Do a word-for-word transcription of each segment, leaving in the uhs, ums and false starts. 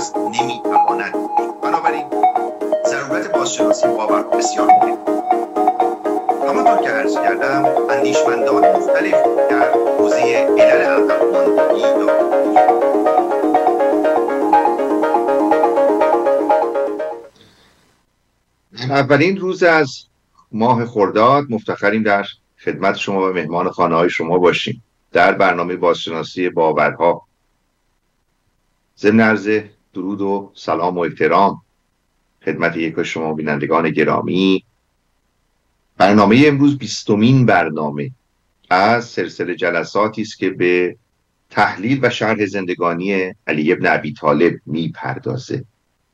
هست نمیتواند. بنابراین ضرورت بازشناسی باور بسیار مهمه. همانطور که عرض کردم اندیشمندان مختلف در حوزه علل عقب‌ماندگی دارند. اولین روز از ماه خرداد مفتخریم در خدمت شما و مهمان خانه‌های شما باشیم در برنامه بازشناسی باورها. ضمن عرض درود و سلام و احترام خدمت یک شما بینندگان گرامی، برنامه امروز بیستمین برنامه از سلسله جلساتی است که به تحلیل و شرح زندگانی علی بن ابی طالب میپردازه.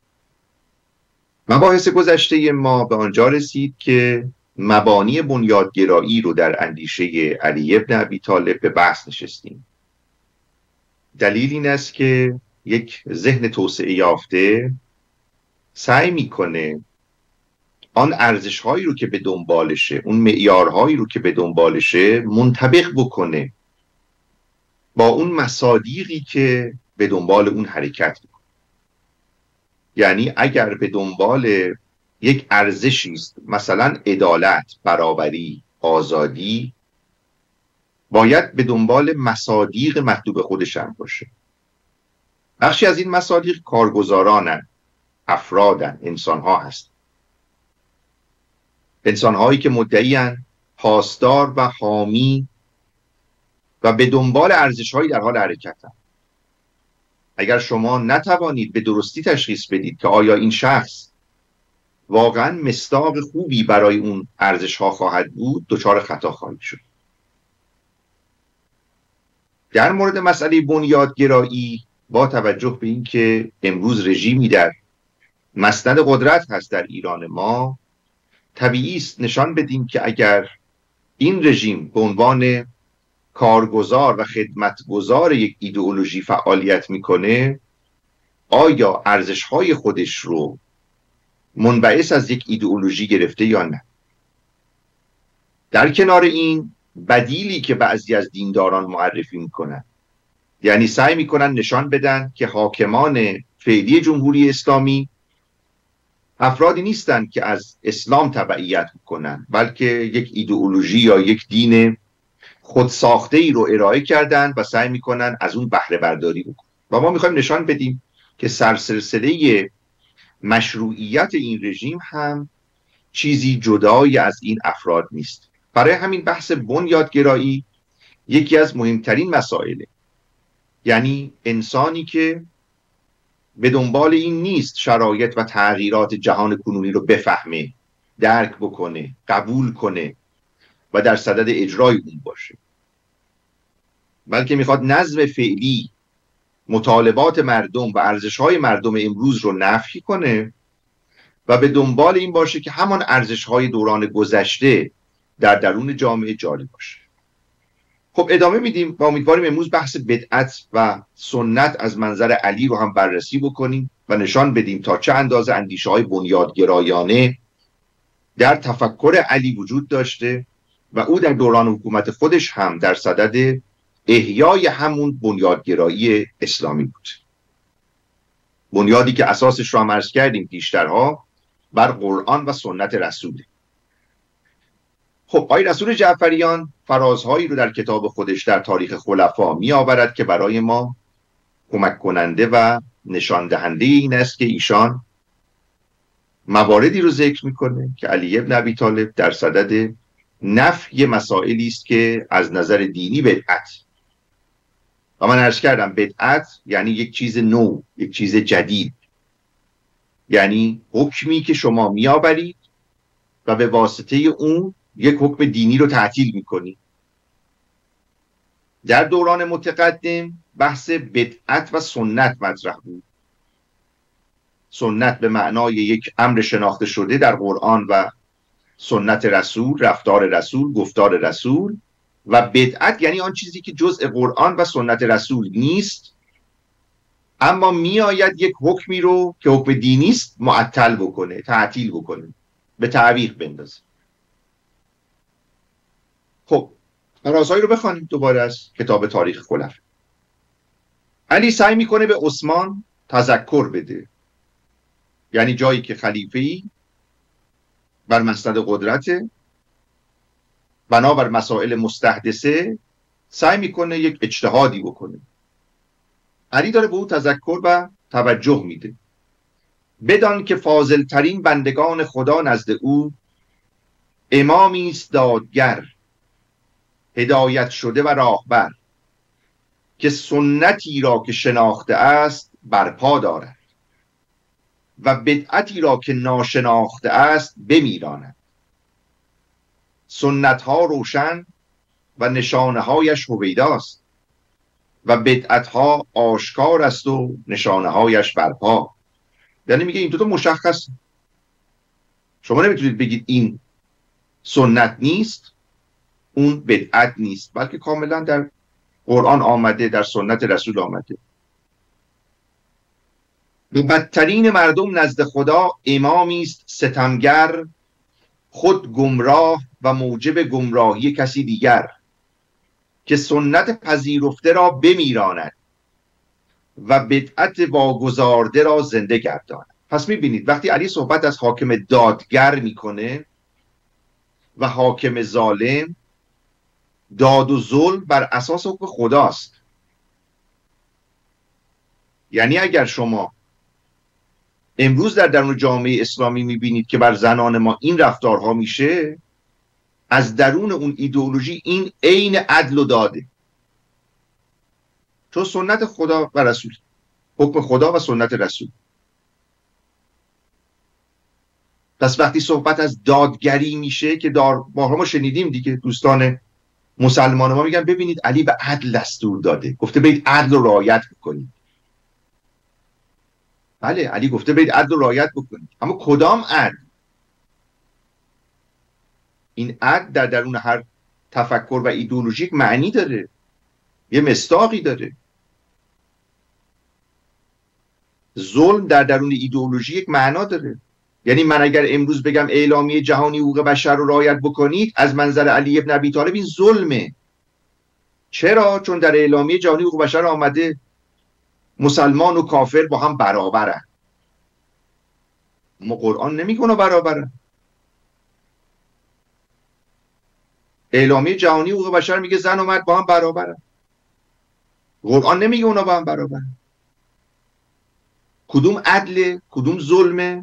مباحث گذشته ما به آنجا رسید که مبانی بنیادگرایی رو در اندیشه علی بن ابی طالب به بحث نشستیم. دلیل این است که یک ذهن توسعه یافته سعی میکنه آن ارزش‌هایی رو که به دنبالشه، اون معیارهایی رو که به دنبالشه منطبق بکنه با اون مصادیقی که به دنبال اون حرکت میکنه. یعنی اگر به دنبال یک ارزشی است، مثلا عدالت، برابری، آزادی، باید به دنبال مصادیق مطلوب خودش هم باشه. بخشی از این مصادیق کارگزارانن، افرادن، انسانها هست. انسانهایی که مدعی‌اند پاسدار و حامی و به دنبال ارزش‌هایی در حال حرکتن. اگر شما نتوانید به درستی تشخیص بدید که آیا این شخص واقعا مصداق خوبی برای اون ارزش‌ها خواهد بود، دچار خطا خواهید شد. در مورد مسئله بنیادگرایی با توجه به این که امروز رژیمی در مسند قدرت هست در ایران ما، طبیعی است نشان بدیم که اگر این رژیم به عنوان کارگزار و خدمتگزار یک ایدئولوژی فعالیت میکنه، آیا ارزش‌های خودش رو منبعث از یک ایدئولوژی گرفته یا نه. در کنار این بدیلی که بعضی از دینداران معرفی میکنن، یعنی سعی میکنن نشان بدن که حاکمان فعلی جمهوری اسلامی افرادی نیستند که از اسلام تبعیت میکنن، بلکه یک ایدئولوژی یا یک دین خودساخته ای رو ارائه کردن و سعی میکنن از اون بهره برداری بکنن. و ما میخوایم نشان بدیم که سرسلسله مشروعیت این رژیم هم چیزی جدای از این افراد نیست. برای همین بحث بنیادگرایی یکی از مهمترین مسائله. یعنی انسانی که به دنبال این نیست شرایط و تغییرات جهان کنونی رو بفهمه، درک بکنه، قبول کنه و در صدد اجرای اون باشه، بلکه میخواد نظم فعلی، مطالبات مردم و ارزش‌های مردم امروز رو نفی کنه و به دنبال این باشه که همان ارزش‌های دوران گذشته در درون جامعه جاری باشه. خب ادامه میدیم و امیدواریم امروز بحث بدعت و سنت از منظر علی رو هم بررسی بکنیم و نشان بدیم تا چه اندازه اندیشه‌های بنیادگرایانه در تفکر علی وجود داشته و او در دوران حکومت خودش هم در صدد احیای همون بنیادگرایی اسلامی بود. بنیادی که اساسش رو هم عرض کردیم پیشترها بر قرآن و سنت رسوله. خب آقای رسول جعفریان فرازهایی رو در کتاب خودش در تاریخ خلفا می آورد که برای ما کمک کننده و نشان دهنده این است که ایشان مواردی رو ذکر میکنه که علی بن ابی طالب در صدد نفی مسائلی است که از نظر دینی بدعت، و من عرض کردم بدعت یعنی یک چیز نو، یک چیز جدید، یعنی حکمی که شما میآورید و به واسطه اون یک حکم دینی رو تعطیل میکنی. در دوران متقدم بحث بدعت و سنت مطرح بود. سنت به معنای یک امر شناخته شده در قرآن و سنت رسول، رفتار رسول، گفتار رسول، و بدعت یعنی آن چیزی که جزء قرآن و سنت رسول نیست اما میآید یک حکمی رو که حکم دینی است معطل بکنه، تعطیل بکنه، به تعویق بندازه. خب فرازهایی رو بخوانیم دوباره از کتاب تاریخ خلفا. علی سعی میکنه به عثمان تذکر بده، یعنی جایی که خلیفه‌ای بر مسند قدرت بنابر مسائل مستحدثه سعی میکنه یک اجتهادی بکنه. علی داره به او تذکر و توجه میده. بدان که فاضل ترین بندگان خدا نزد او امامی است دادگر، هدایت شده و راهبر، که سنتی را که شناخته است برپا دارد و بدعتی را که ناشناخته است بمیراند. سنت ها روشن و نشانه هایش هویداست و بدعت ها آشکار است و نشانه هایش برپا. یعنی میگه این دو تا مشخص، شما نمیتونید بگید این سنت نیست اون بدعت نیست، بلکه کاملا در قرآن آمده، در سنت رسول آمده. به بدترین مردم نزد خدا امامی است ستمگر، خود گمراه و موجب گمراهی کسی دیگر، که سنت پذیرفته را بمیراند و بدعت واگذارده را زنده گرداند. پس میبینید وقتی علی صحبت از حاکم دادگر میکنه و حاکم ظالم، داد و ظلم بر اساس حکم خداست. یعنی اگر شما امروز در درون جامعه اسلامی میبینید که بر زنان ما این رفتارها میشه، از درون اون ایدئولوژی این عین عدل و داده، چون سنت خدا و رسول، حکم خدا و سنت رسول. پس وقتی صحبت از دادگری میشه که دار بارها ما شنیدیم دیگه، دوستان مسلمان ما میگن ببینید علی به عدل دستور داده، گفته برید عدل رو رعایت بکنید. بله علی گفته برید عدل رو رعایت بکنید، اما کدام عدل؟ این عدل در درون هر تفکر و ایدئولوژی یک معنی داره، یه مصداقی داره. ظلم در درون ایدئولوژی یک معنا داره. یعنی من اگر امروز بگم اعلامیه جهانی حقوق بشر رو رعایت بکنید، از منظر علی ابن ابی طالب این ظلمه. چرا؟ چون در اعلامیه جهانی حقوق بشر آمده مسلمان و کافر با هم برابرن. اما قرآن نمیگه اونا برابرن. اعلامیه جهانی حقوق بشر میگه زن و مرد با هم برابرن. قرآن نمیگه اونا با هم برابرن. کدوم عدله؟ کدوم ظلمه؟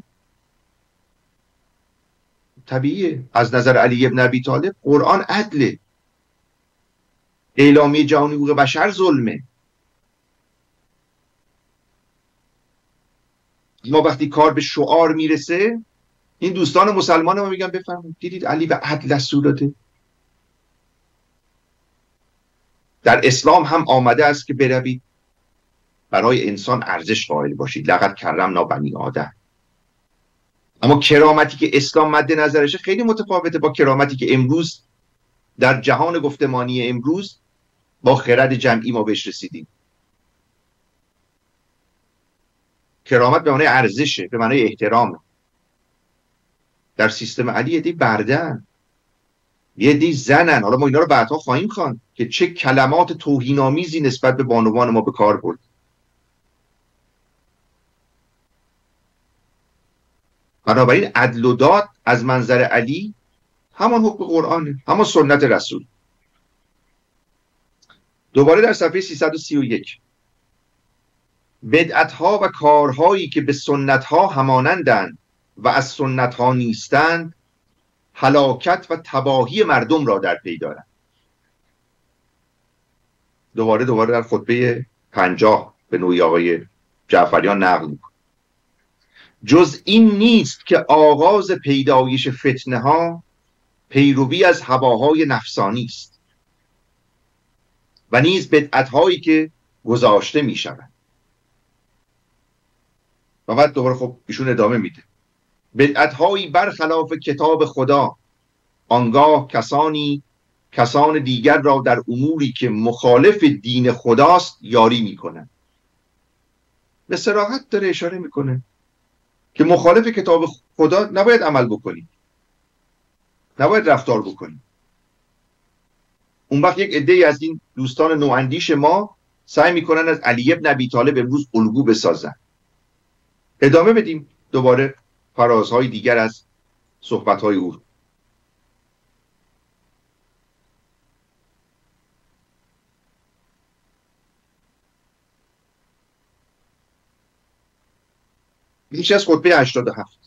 طبیعیه از نظر علی ابن ابی طالب قرآن عدله، اعلامیه جهانی حقوق بشر ظلمه. ما وقتی کار به شعار میرسه، این دوستان مسلمان ما میگن بفرمایید دیدید علی به عدل دستور داده. در اسلام هم آمده است که بروید برای انسان ارزش قائل باشید، لقد کرمنا بنی آدم. اما کرامتی که اسلام مد نظرشه خیلی متفاوته با کرامتی که امروز در جهان گفتمانی امروز با خرد جمعی ما بهش رسیدیم. کرامت به معنای ارزشه، به معنای احترامه. در سیستم علی یه دی بردن، یه دی زنن. حالا ما اینا رو بعدها خواهیم خواند که چه کلمات توهین‌آمیزی نسبت به بانوان ما به کار برد. بنابراین عدل و داد از منظر علی همان حکم قرآنه، همان سنت رسول. دوباره در صفحه سیصد و سی و یک، بدعت‌ها و کارهایی که به سنت‌ها همانندند و از سنت‌ها نیستند هلاکت و تباهی مردم را در پی دارند. دوباره دوباره در خطبه پنجاه به نوعی آقای جعفریان نقل می‌کنه. جز این نیست که آغاز پیدایش فتنه ها پیروی از هواهای نفسانی است و نیز بدعت هایی که گذاشته می شوند. و بعد دوباره خب ایشون ادامه میده، بدعت هایی برخلاف کتاب خدا، آنگاه کسانی کسان دیگر را در اموری که مخالف دین خداست یاری می کنند. به صراحت داره اشاره میکنه که مخالف کتاب خدا نباید عمل بکنی، نباید رفتار بکنی. اون وقت یک عده‌ای از این دوستان نواندیش ما سعی میکنن از علی ابن ابی طالب امروز الگو بسازن. ادامه بدیم دوباره فرازهای دیگر از صحبتهای او. میشه از خطبه هشتاد و هفت.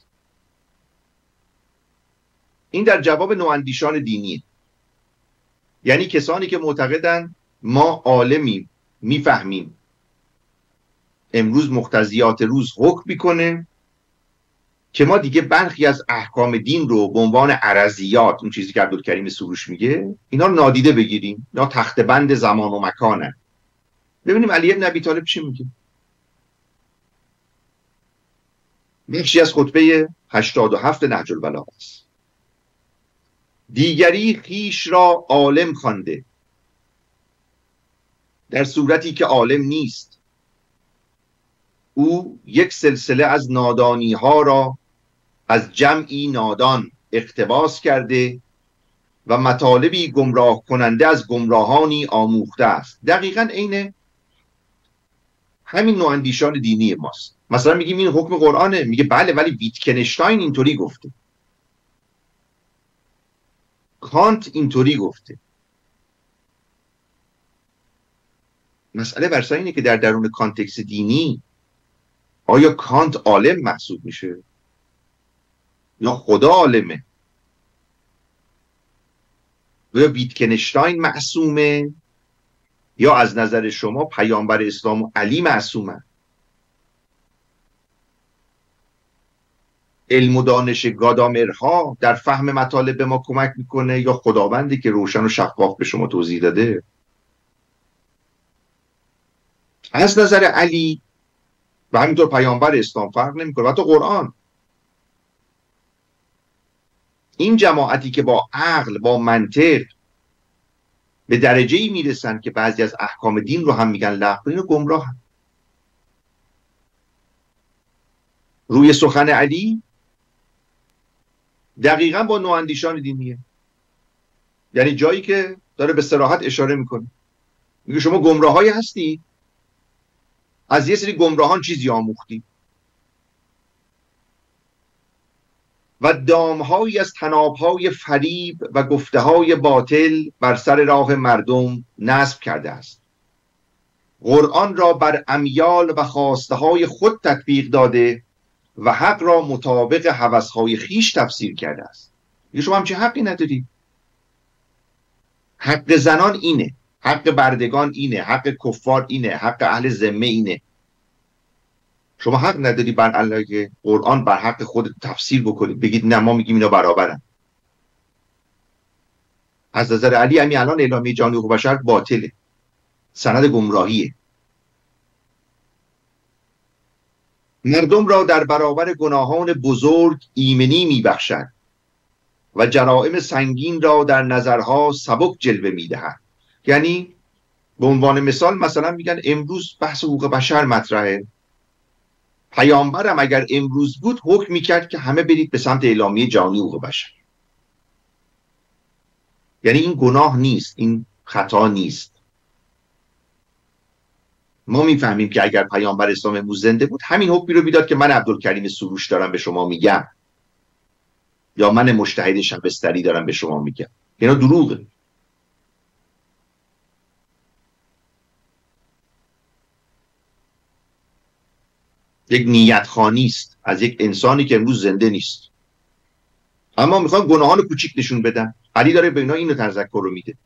این در جواب نواندیشان دینیه، یعنی کسانی که معتقدن ما عالمیم، میفهمیم، امروز مقتضیات روز حکم میکنه که ما دیگه برخی از احکام دین رو به عنوان عرضیات، اون چیزی که عبدالکریم سروش میگه، اینا رو نادیده بگیریم، اینا تخت بند زمان و مکانن. ببینیم علی بن ابی طالب چی میگه. بخشی از خطبه هشتاد و هفت نهج البلاغه است. دیگری خیش را عالم خوانده در صورتی که عالم نیست. او یک سلسله از نادانی ها را از جمعی نادان اقتباس کرده و مطالبی گمراه کننده از گمراهانی آموخته است. دقیقاً عین همین نواندیشان دینی ماست. مثلا میگیم این حکم قرآنه، میگه بله ولی ویتکنشتاین اینطوری گفته، کانت اینطوری گفته. مسئله بر سر اینه که در درون کانتکست دینی آیا کانت عالم محسوب میشه یا خدا عالمه؟ یا ویتکنشتاین معصومه یا از نظر شما پیامبر اسلام و علی معصومه؟ علم و دانش گادامرها در فهم مطالب به ما کمک میکنه یا خداوندی که روشن و شفاف به شما توضیح داده؟ از نظر علی و همینطور پیامبر اسلام فرق نمیکنه، حتی قرآن. این جماعتی که با عقل، با منطق به درجه‌ای میرسن که بعضی از احکام دین رو هم میگن لغو، اینو گمراه هم. روی سخن علی دقیقاً با نواندیشان دینیه، یعنی جایی که داره به صراحت اشاره میکنه، میگه شما گمراهایی هستی، از یه سری گمراهان چیزی آموختی و دامهایی از طنابهای فریب و گفته‌های باطل بر سر راه مردم نصب کرده است. قرآن را بر امیال و خواسته‌های خود تطبیق داده و حق را مطابق هوس‌های خیش تفسیر کرده است. میگه شما همچین حقی نداری. حق زنان اینه، حق بردگان اینه، حق کفار اینه، حق اهل ذمه اینه. شما حق نداری بر علیه قرآن بر حق خود تفسیر بکنید، بگید نه ما میگیم اینا برابرن. از نظر علی همین الان اعلامیه جهانی حقوق بشر باطله، سند گمراهیه. مردم را در برابر گناهان بزرگ ایمنی میبخشد و جرائم سنگین را در نظرها سبک جلوه میدهد. یعنی به عنوان مثال مثلا میگن امروز بحث حقوق بشر مطرحه، پیامبرم اگر امروز بود حکم میکرد که همه برید به سمت اعلامیه جهانی حقوق بشر. یعنی این گناه نیست، این خطا نیست. ما میفهمیم که اگر پیامبر اسلام امروز زنده بود همین حکمی رو میداد که من عبدالکریم سروش دارم به شما میگم، یا من مجتهد شبستری دارم به شما میگم. اینا دروغه. یک نیت خانی است از یک انسانی که امروز زنده نیست، اما میخوان گناهان کوچیک نشون بدن. علی داره به اینا اینو تذکر رو میده.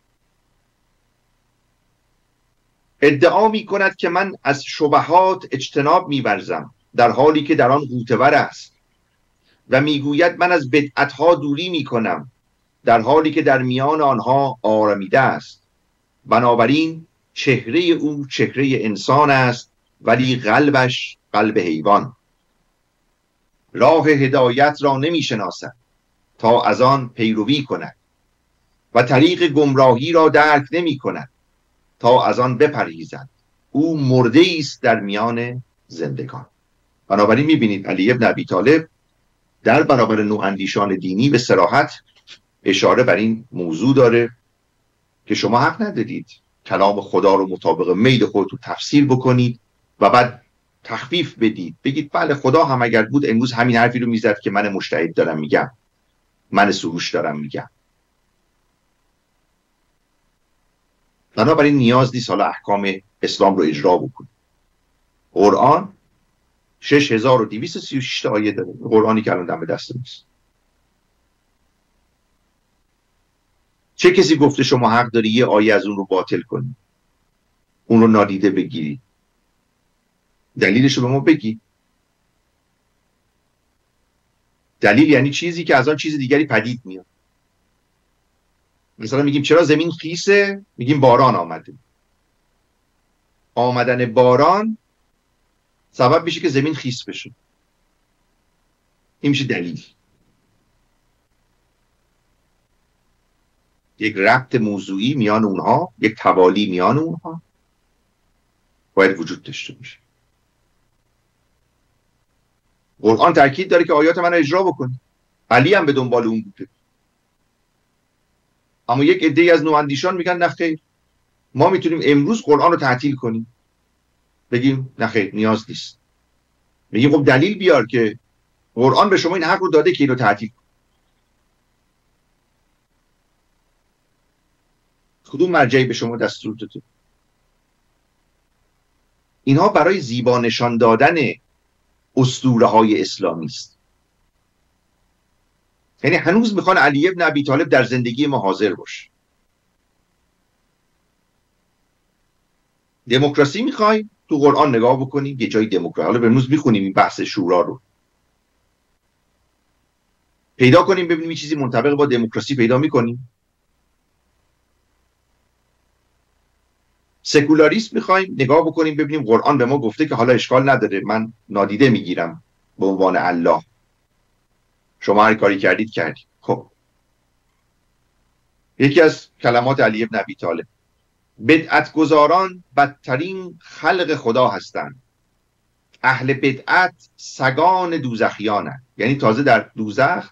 ادعا میکند که من از شبهات اجتناب میورزم در حالی که در آن غوطه‌ور است و میگوید من از بدعتها دوری میکنم در حالی که در میان آنها آرامیده است. بنابراین چهره او چهره انسان است ولی قلبش قلب حیوان. راه هدایت را نمیشناسد تا از آن پیروی کند و طریق گمراهی را درک نمی کند تا از آن بپرهیزد. او مرده است در میان زندگان. بنابراین میبینید علی بن ابی طالب در برابر نواندیشان دینی به صراحت اشاره بر این موضوع داره که شما حق ندارید کلام خدا رو مطابق میل خودتون تفسیر بکنید و بعد تخفیف بدید، بگید بله خدا هم اگر بود امروز همین حرفی رو میزد که من مجتهد دارم میگم، من سروش دارم میگم. بنابراین نیاز نیست حالا احکام اسلام رو اجرا بکنید. قرآن شش هزار و دویست و سی و شش تا آیه داره، قرآنی که الان دم دست نیست. چه کسی گفته شما حق داری یه آیه از اون رو باطل کنی، اون رو نادیده بگیری؟ دلیلش رو به ما بگی. دلیل یعنی چیزی که از آن چیز دیگری پدید میاد. مثلا میگیم چرا زمین خیسه؟ میگیم باران آمده. آمدن باران سبب میشه که زمین خیس بشه. این میشه دلیل. یک ربط موضوعی میان اونها، یک توالی میان اونها باید وجود داشته باشه. قرآن تاکید داره که آیات من رو اجرا بکنی. علی هم به دنبال اون بوده. اما یک عده‌ای از نواندیشان میگن نه خیر، ما میتونیم امروز قرآن رو تعطیل کنیم. بگیم نه خیر نیاز نیست. میگیم خب دلیل بیار که قرآن به شما این حق رو داده که اینو تعطیل کنید. کدوم مرجعی به شما دستور داده؟ اینها برای زیبا نشان دادن اسطوره های اسلامی است. یعنی هنوز میخوان علی ابن ابی طالب در زندگی ما حاضر باشه. دموکراسی میخوای؟ تو قرآن نگاه بکنیم یه جای دموکراسی، حالا امروز میخونیم این بحث شورا رو، پیدا کنیم ببینیم این چیزی منطبق با دموکراسی پیدا میکنیم. سکولاریسم میخوایم نگاه بکنیم ببینیم قرآن به ما گفته که حالا اشکال نداره من نادیده میگیرم به عنوان الله، شما هر کاری کردید کردید. خب یکی از کلمات علی ابن ابی طالب، بدعت گذاران بدترین خلق خدا هستند، اهل بدعت سگان دوزخیانند. یعنی تازه در دوزخ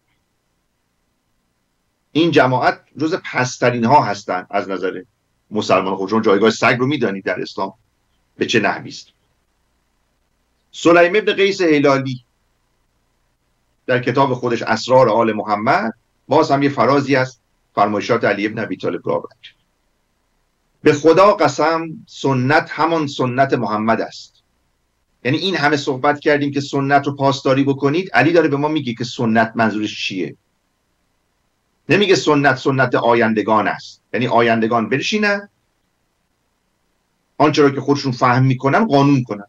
این جماعت جز پسترین ها هستند از نظر مسلمان. خودشون جایگاه سگ رو میدانید در اسلام به چه نحوی است. سلیم ابن قیس هلالی در کتاب خودش اسرار آل محمد باز هم یه فرازی از فرمایشات علی ابن ابی طالب را برد. به خدا قسم سنت همان سنت محمد است. یعنی این همه صحبت کردیم که سنت رو پاسداری بکنید، علی داره به ما میگه که سنت منظورش چیه. نمیگه سنت سنت آیندگان است، یعنی آیندگان برشینن آنچه را که خودشون فهم میکنن قانون کنن.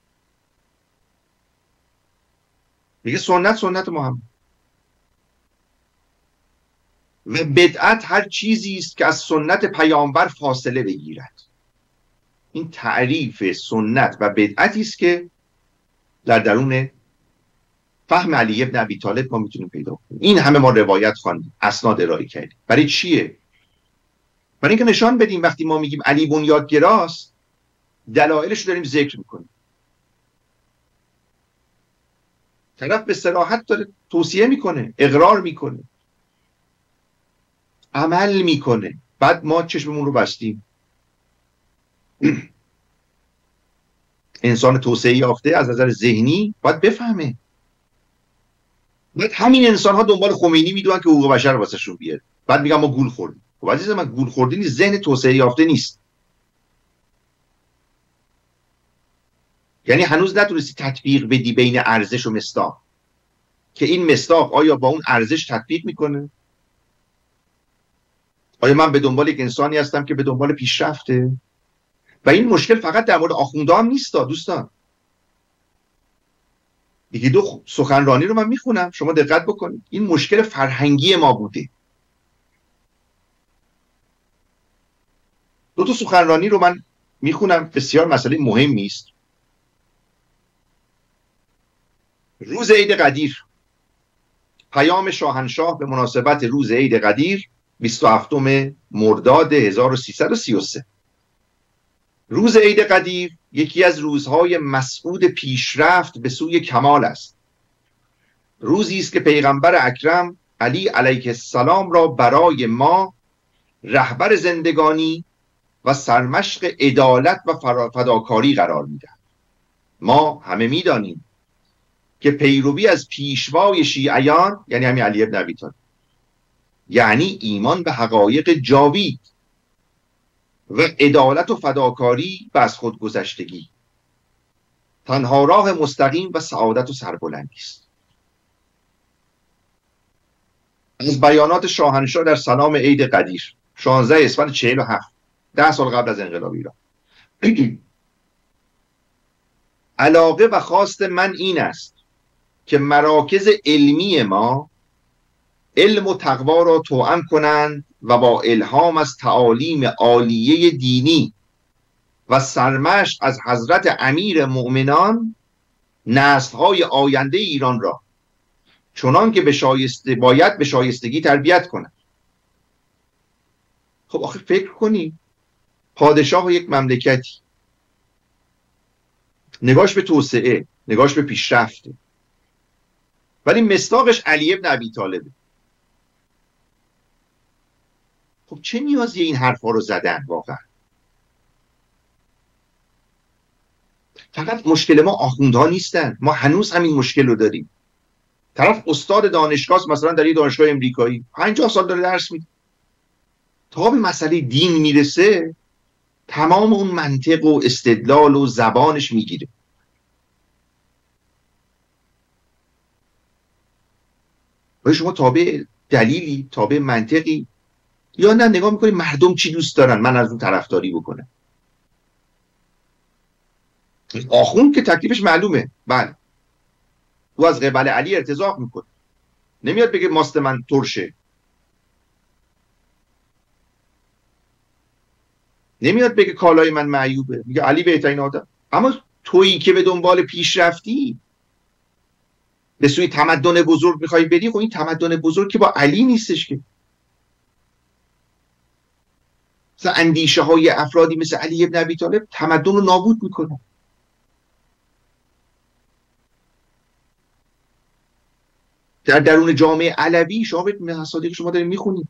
میگه سنت سنت محمد. و بدعت هر چیزی است که از سنت پیامبر فاصله بگیرد. این تعریف سنت و بدعتی است که در درون فهم علی ابن ابی طالب ما میتونیم پیدا کنیم. این همه ما روایت خواندیم، اسناد ارائه کردیم. برای چیه؟ برای اینکه نشان بدیم وقتی ما میگیم علی بنیادگراست دلایلش رو داریم ذکر میکنیم. طرف به صراحت داره توصیه میکنه، اقرار میکنه، عمل میکنه، بعد ما چشممون رو بستیم. انسان توسعه یافته از نظر ذهنی باید بفهمه. بعد همین انسان ها دنبال خمینی میدونن که حقوق بشر واسهشون بیاره. بعد میگن ما گول خوردیم. خب عزیز من گول خوردی نیست، ذهن توسعه یافته نیست. یعنی هنوز نتونستی تطبیق بدی بین ارزش و مصداق که این مصداق آیا با اون ارزش تطبیق میکنه؟ آیا من به دنبال یک انسانی هستم که به دنبال پیشرفته؟ و این مشکل فقط در مورد آخونده هم نیست دوستان. یکی دو سخنرانی رو من میخونم، شما دقت بکنید، این مشکل فرهنگی ما بوده. دو تا سخنرانی رو من میخونم، بسیار مسئله مهمی است. روز عید قدیر، پیام شاهنشاه به مناسبت روز عید قدیر بیست و هفتم مرداد هزار و سیصد و سی و سه. روز عید قدیر یکی از روزهای مسعود پیشرفت به سوی کمال است. روزی است که پیغمبر اکرم علی علیه السلام را برای ما رهبر زندگانی و سرمشق عدالت و فداکاری قرار میدهد. ما همه میدانیم که پیروی از پیشوای شیعیان یعنی همین علی ابن ابی طالب یعنی ایمان به حقایق جاوید و عدالت و فداکاری و از خودگذشتگی تنها راه مستقیم و سعادت و سربلندی است. از بیانات شاهنشاه در سلام عید قدیر شانزده اسفند چهل و هفت ده سال قبل از انقلاب ایران: علاقه و خواست من این است که مراکز علمی ما علم و تقوا را توأم کنند و با الهام از تعالیم عالیه دینی و سرمشق از حضرت امیر مؤمنان نسل‌های آینده ایران را چنان که به شایسته باید به شایستگی تربیت کنند. خب آخه فکر کنی پادشاه یک مملکتی نگاش به توسعه، نگاش به پیشرفته، ولی مصداقش علی ابن ابی طالبه. خب چه نیازی این حرفا رو زدن واقعا؟ فقط مشکل ما آخوندها نیستن، ما هنوز همین مشکل رو داریم. طرف استاد دانشگاه مثلا در یه دانشگاه امریکایی پنجاه سال داره درس میده، تا به مسئله دین میرسه تمام اون منطق و استدلال و زبانش میگیره. و شما تابع دلیلی، تابع منطقی، یا نه نگاه میکنی مردم چی دوست دارن من از اون طرفداری بکنم؟ آخوند که تکلیفش معلومه، بله او از قبل علی ارتزاق میکنه، نمیاد بگه ماست من ترشه، نمیاد بگه کالای من معیوبه، میگه علی بهترین آدم. اما تویی که به دنبال پیشرفتی به سوی تمدن بزرگ میخوای بری، خب این تمدن بزرگ که با علی نیستش که. مثلا اندیشه های افرادی مثل علی ابن ابی طالب تمدن رو نابود میکنه. در درون جامعه علوی شما به مصادیق شما داریم میخونید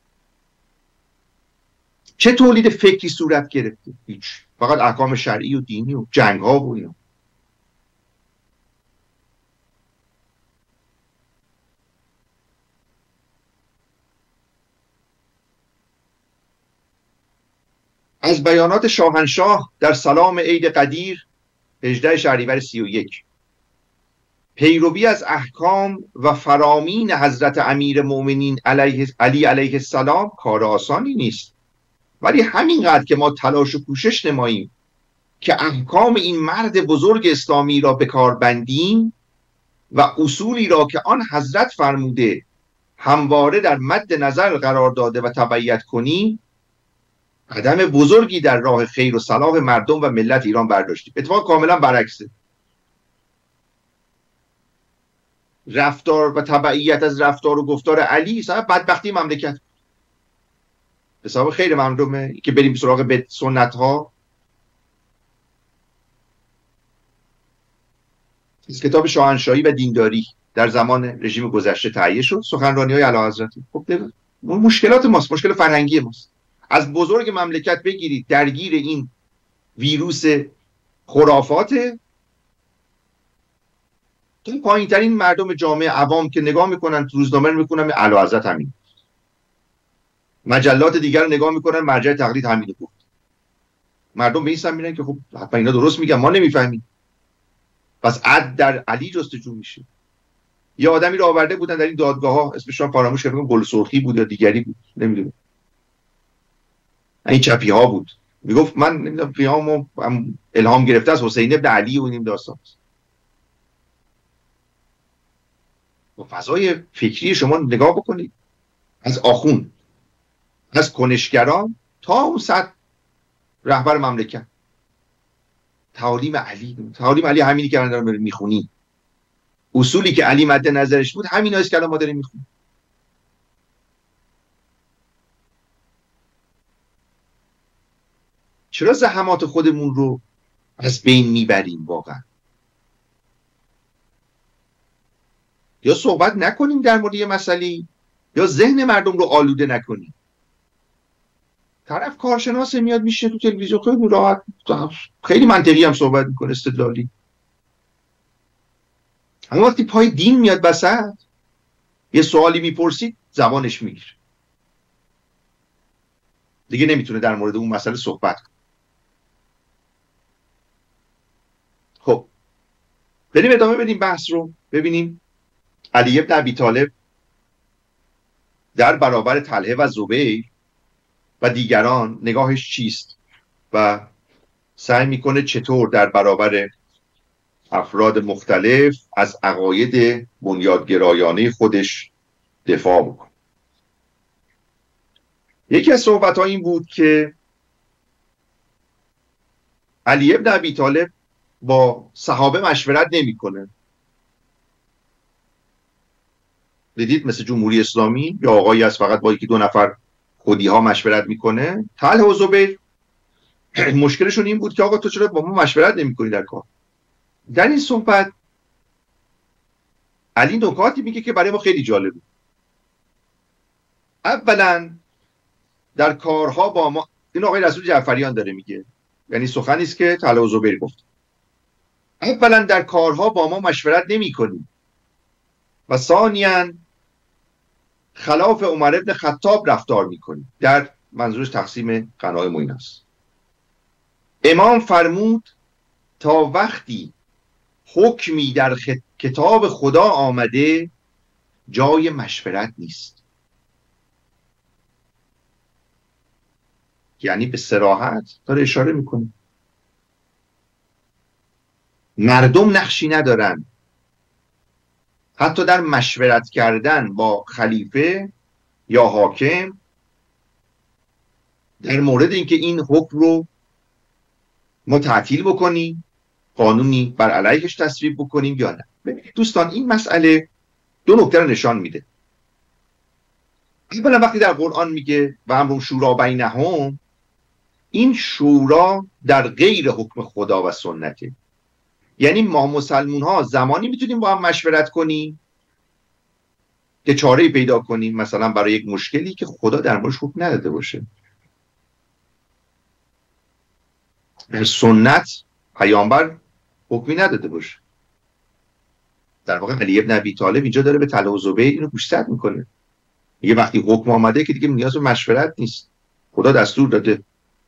چه تولید فکری صورت گرفته؟ هیچ، فقط احکام شرعی و دینی و جنگ ها و اینا. از بیانات شاهنشاه در سلام عید قدیر هجده شهریور سی و یک: پیروی از احکام و فرامین حضرت امیر مؤمنین علیه علی علیه السلام کار آسانی نیست، ولی همینقدر که ما تلاش و کوشش نماییم که احکام این مرد بزرگ اسلامی را به کار بندیم و اصولی را که آن حضرت فرموده همواره در مد نظر قرار داده و تبعیت کنیم، قدم بزرگی در راه خیر و صلاح مردم و ملت ایران برداشتیم. اتفاق کاملا برعکسه. رفتار و تبعیت از رفتار و گفتار علی سبب بدبختی مملکت، حساب خیر مردمه که بریم سراغ به سنت ها. از کتاب شاهنشاهی و دینداری در زمان رژیم گذشته تهیه شد، سخنرانی های اعلیحضرت. خب مشکلات ماست، مشکل فرهنگی ماست. از بزرگ مملکت بگیرید درگیر این ویروس خرافاته، تا پایین ترین مردم جامعه عوام که نگاه میکنن روزنامه رو میکنن اعلیحضرت همین، مجلات دیگر رو نگاه میکنن مرجع تقلید همین گفت. مردم به این سم میرن که خب حتما اینا درست میگن، ما نمیفهمیم، پس عد در علی جستجو میشه. یه آدمی رو آورده بودن در این دادگاه ها، اسمش رو فراموش کردم، گل سرخی بود یا دیگری بود نمیدونم، این چپی ها بود، میگفت من نمیدونم قیامو الهام گرفته از حسین ابن علی و این داستان. و فضای فکری شما نگاه بکنید، از آخوند، از کنشگران تا اون سطح رهبر مملکت، تعالیم علی تعالیم علی همینی که الان داریم میخونیم، اصولی که علی مد نظرش بود همین است که الان ما داریم میخونیم. چرا زحمات خودمون رو از بین میبریم واقعا؟ یا صحبت نکنیم در مورد یه مسئله، یا ذهن مردم رو آلوده نکنیم. طرف کارشناس میاد میشه تو تلویزیون خیلی راحت خیلی منطقی هم صحبت میکنه، استدلالی، اما وقتی پای دین میاد وسط، یه سوالی میپرسید زبانش میگیره، دیگه نمیتونه در مورد اون مسئله صحبت کنه. خب بریم ادامه بدیم بحث رو، ببینیم علی بن ابی طالب در برابر طلحه و زبیر و دیگران نگاهش چیست و سعی میکنه چطور در برابر افراد مختلف از عقاید بنیادگرایانه خودش دفاع بکنه. یکی از صحبت‌ها این بود که علی بن ابی طالب با صحابه مشورت نمیکنه. دیدید مثل جمهوری اسلامی یا آقایی از فقط با یکی دو نفر خودی ها مشورت میکنه. طلحه و زبیر مشکلشون این بود که آقا تو چرا با ما مشورت نمیکنی در کار؟ در این صحبت علی نکاتی میگه که برای ما خیلی جالبه. اولا در کارها با ما، این آقای رسول جعفریان داره میگه، یعنی سخنی است که طلحه و زبیر گفت. اولا در کارها با ما مشورت نمیکنی و ثانیاً خلاف عمر بن خطاب رفتار میکنی. در منظورش تقسیم غنایم و این است. امام فرمود تا وقتی حکمی در خ... کتاب خدا آمده جای مشورت نیست. یعنی به صراحت داره اشاره میکنه مردم نقشی ندارن حتی در مشورت کردن با خلیفه یا حاکم در مورد اینکه این حکم رو ما تعطیل بکنیم، قانونی بر علیهش تصویب بکنیم یا نه. ببینید دوستان، این مسئله دو نکته رو نشان میده. اولا وقتی در قرآن میگه و امر شورا بینهم، این شورا در غیر حکم خدا و سنته. یعنی ما مسلمون ها زمانی میتونیم با هم مشورت کنیم که چاره‌ای پیدا کنیم مثلا برای یک مشکلی که خدا در موردش حکم نداده باشه. در سنت پیامبر حکمی نداده باشه. در واقع علی بن ابی طالب اینجا داره به طلحه و زبیر اینو گوشزد میکنه. میگه وقتی حکم آمده که دیگه نیاز به مشورت نیست، خدا دستور داده،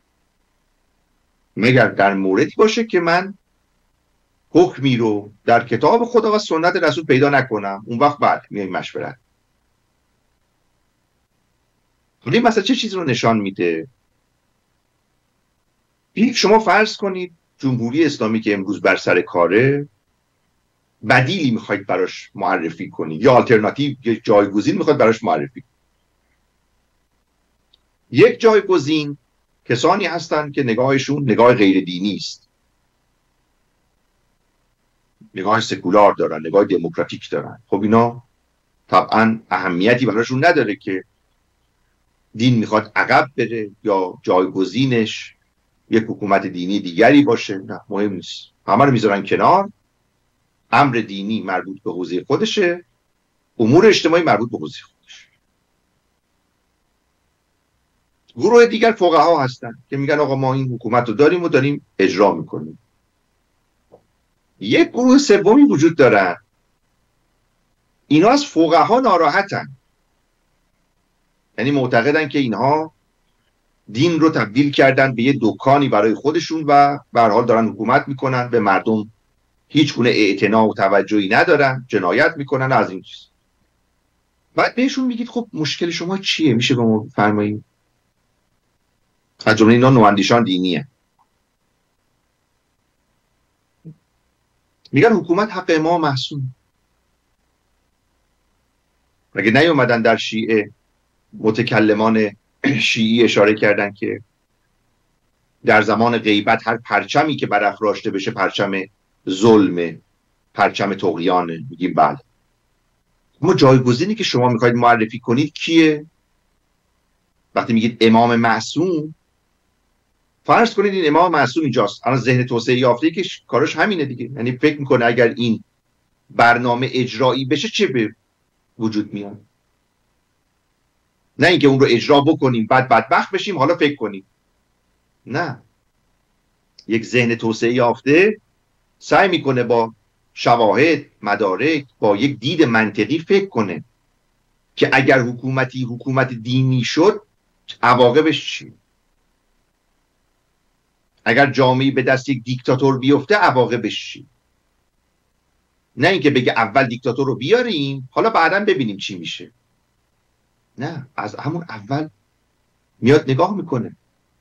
مگر در موردی باشه که من حکمی رو در کتاب خدا و سنت رسول پیدا نکنم، اون وقت بعد میایم مشورت. ولی مثلا چه چیزی رو نشان میده؟ یک، شما فرض کنید جمهوری اسلامی که امروز بر سر کاره بدیلی میخواید براش معرفی کنید یا آلترناتیو، یک جایگزین میخواید براش معرفی کنید. یک جایگزین کسانی هستند که نگاهشون نگاه غیر دینی است، نگاه سکولار دارن، نگاه دموکراتیک دارن. خب اینا طبعا اهمیتی براشون نداره که دین میخواد عقب بره یا جایگزینش یک حکومت دینی دیگری باشه. نه، مهم نیست، همه رو میذارن کنار. امر دینی مربوط به حوزه خودشه، امور اجتماعی مربوط به حوزه خودش. گروه دیگر فقها هستن که میگن آقا ما این حکومت رو داریم و داریم اجرا میکنیم. یک گروه سومی وجود دارن، اینا از فقها ناراحتن، یعنی معتقدن که اینها دین رو تبدیل کردن به یه دکانی برای خودشون و به هر حال دارن حکومت میکنن، به مردم هیچ گونه اعتنا و توجهی ندارن، جنایت میکنن از این چیز. بعد بهشون میگید خب مشکل شما چیه؟ میشه به ما فرمایید؟ از جمله اینا نواندیشان دینیه. میگن حکومت حق امام محسوم. مگه نیومدن در شیعه متکلمان شیعی اشاره کردن که در زمان غیبت هر پرچمی که برافراشته بشه پرچم ظلمه، پرچم طغیانه؟ میگیم بله. اما جایگزینی که شما میخواید معرفی کنید کیه؟ وقتی میگید امام معصوم، فرض کنید این امام معصوم اینجاست، الان ذهن توسعه یافته که کارش همینه دیگه، یعنی فکر میکنه اگر این برنامه اجرایی بشه چه به وجود میاد. نه اینکه اون رو اجرا بکنیم بعد بدبخت بشیم حالا فکر کنیم. نه، یک ذهن توسعه یافته سعی میکنه با شواهد، مدارک، با یک دید منطقی فکر کنه که اگر حکومتی حکومت دینی شد عواقبش چی؟ اگر جامعه به دست یک دیکتاتور بیفته عواقبش چی؟ نه اینکه بگه اول دیکتاتور رو بیاریم حالا بعداً ببینیم چی میشه. نه، از همون اول میاد نگاه میکنه.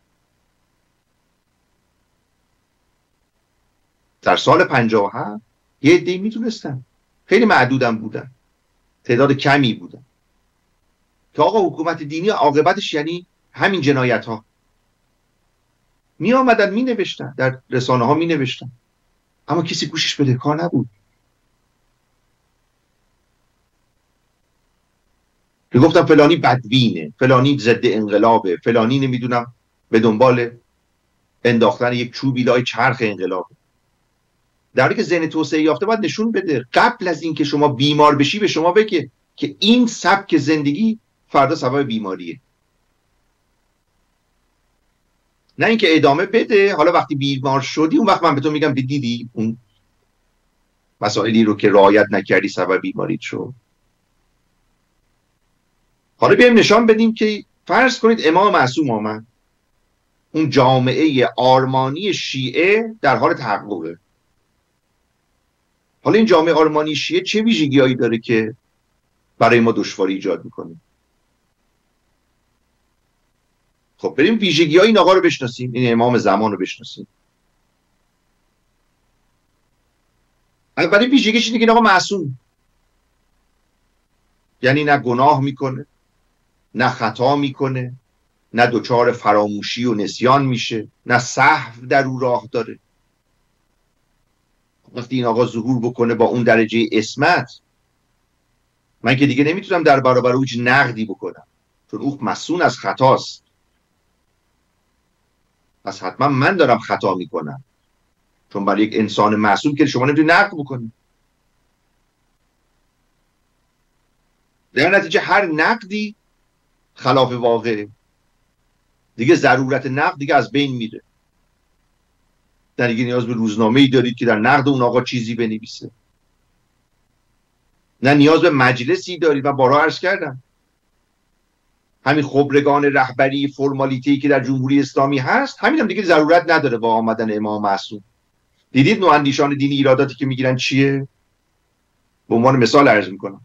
در سال پنجاه و هفت یه عده‌ای میتونستن، خیلی معدودم بودن، تعداد کمی بودن، که آقا حکومت دینی عاقبتش یعنی همین جنایت ها. می آمدن می نوشتن، در رسانه ها می نوشتن، اما کسی گوشش بده کار نبود. که گفتم فلانی بدبینه، فلانی ضد انقلابه، فلانی نمیدونم به دنبال انداختن یک چوبی لای چرخ انقلابه. در حالی که ذهن توسعه یافته باید نشون بده قبل از اینکه شما بیمار بشی به شما بگه که این سبک زندگی فردا سبب بیماریه. نه اینکه ادامه بده، حالا وقتی بیمار شدی اون وقت من به تو میگم دیدی اون مسائلی رو که رعایت نکردی سبب بیماریت شد. حالا بیایم نشان بدیم که فرض کنید امام معصوم آمد، اون جامعه آرمانی شیعه در حال تحققه. حالا این جامعه آرمانی شیعه چه ویژگی‌هایی داره که برای ما دشواری ایجاد میکنه؟ خب بریم ویژگی‌های این آقا رو بشناسیم، این امام زمان رو بشناسیم. اولین ویژگیش اینه که این آقا معصوم، یعنی نه گناه میکنه، نه خطا میکنه، نه دچار فراموشی و نسیان میشه، نه سهو در او راه داره. وقتی این آقا ظهور بکنه با اون درجه عصمت، من که دیگه نمیتونم در برابر او هیچ نقدی بکنم، چون او مسئول از خطاست. پس حتما من دارم خطا میکنم، چون برای یک انسان معصوم که شما نمیتونید نقد بکنید. در نتیجه هر نقدی خلاف واقعه، دیگه ضرورت نقد دیگه از بین میره. در دیگه نیاز به روزنامه‌ای دارید که در نقد اون آقا چیزی بنویسه، نه نیاز به مجلسی دارید. و بارها عرض کردم همین خبرگان رهبری فرمالیتی که در جمهوری اسلامی هست، همین هم دیگه ضرورت نداره با آمدن امام معصوم. دیدید نواندیشان دینی ایراداتی که میگیرن چیه؟ به عنوان مثال عرض میکنم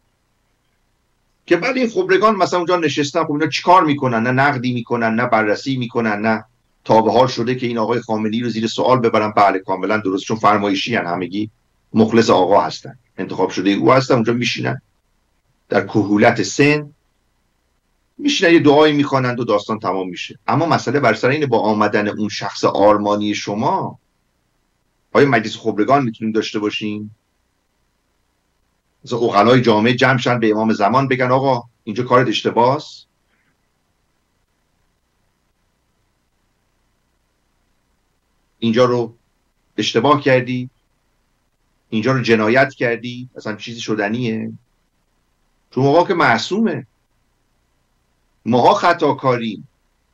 که بعد این خبرگان مثلا اونجا نشستن، خب اینا چیکار میکنن؟ نه نقدی میکنن، نه بررسی میکنن، نه تا به حال شده که این آقای خامنه‌ای رو زیر سوال ببرن. بله کاملا درست، چون فرمایشی ان، همگی مخلص آقا هستن، انتخاب شده او هستن، اونجا میشینن در کهولت سن میشینن یه دعایی میخوانند و داستان تمام میشه. اما مسئله بر سر اینه با آمدن اون شخص آرمانی شما آیا مجلس خبرگان میتونیم داشته باشیم؟ مثلا عقلای جامعه جمع شن به امام زمان بگن آقا اینجا کارت اشتباهه، اینجا رو اشتباه کردی، اینجا رو جنایت کردی، اصلا چیزی شدنیه؟ چون آقا که معصومه، ماها خطاکاریم.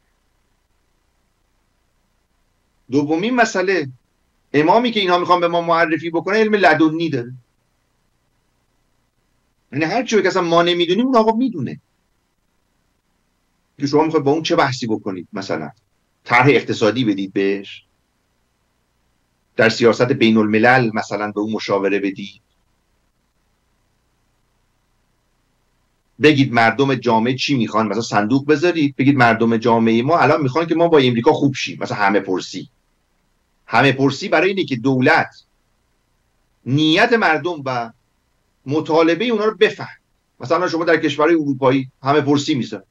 دومین مسئله، امامی که اینها میخوان به ما معرفی بکنه علم لدنی داره، یعنی هر چیزی که اصلا ما نمیدونیم اون آقا میدونه. که شما میخواید با اون چه بحثی بکنید؟ مثلا طرح اقتصادی بدید بهش، در سیاست بین الملل مثلا به اون مشاوره بدید، بگید مردم جامعه چی میخوان، مثلا صندوق بذارید بگید مردم جامعه ما الان میخوان که ما با امریکا خوب شیم، مثلا همه پرسی. همه پرسی برای اینه که دولت نیت مردم و مطالبه اونا رو بفهم. مثلا شما در کشورهای اروپایی همه پرسی میذارن،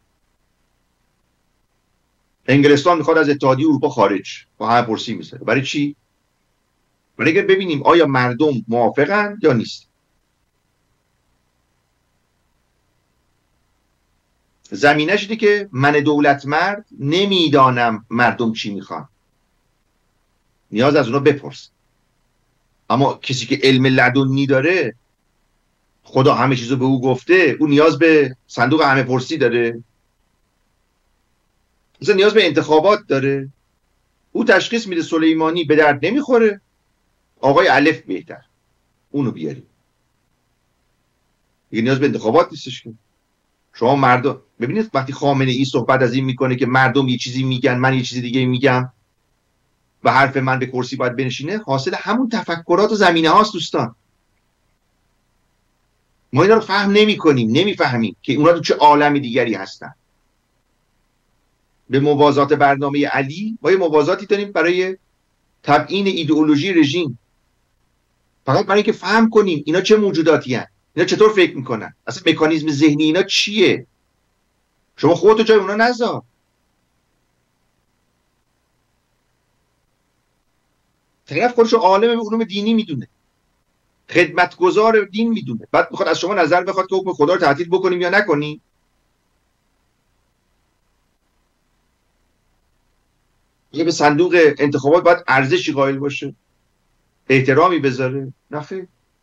انگلستان میخواد از اتحادیه اروپا خارج، با همه پرسی میذاره. برای چی؟ برای اینکه ببینیم آیا مردم موافقن یا نیست. زمینش اینه که من دولت مرد نمیدانم مردم چی میخوان، نیاز از اونا بپرس. اما کسی که علم لدنی داره، خدا همه چیزو به او گفته، او نیاز به صندوق همه پرسی داره؟ مثلا نیاز به انتخابات داره؟ او تشخیص میده سلیمانی به درد نمیخوره، آقای الف بهتر. اونو بیاریم. دیگه نیاز به انتخابات نیستش که شما مردم ببینید وقتی خامنه ای صحبت از این میکنه که مردم یه چیزی میگن من یه چیزی دیگه میگم و حرف من به کرسی باید بنشینه، حاصل همون تفکرات و زمینه هاست دوستان. ما اینا رو فهم نمی کنیم، نمیفهمیم که اونا تو چه عالم دیگری هستن. به موازات برنامه علی ما یه موازاتی داریم برای تبیین ایدئولوژی رژیم، فقط برای اینکه فهم کنیم اینا چه موجوداتی هستن، اینا چطور فکر میکنن، اصلا مکانیزم ذهنی اینا چیه. شما خودتو جای اونا نذار. طرف خودشو عالم علوم دینی میدونه، خدمتگزار دین میدونه، بعد میخواد از شما نظر بخواد که حکم خدا رو تعطیل بکنیم یا نکنیم. یه به صندوق انتخابات باید ارزشی قائل باشه، احترامی بذاره. نه خیر،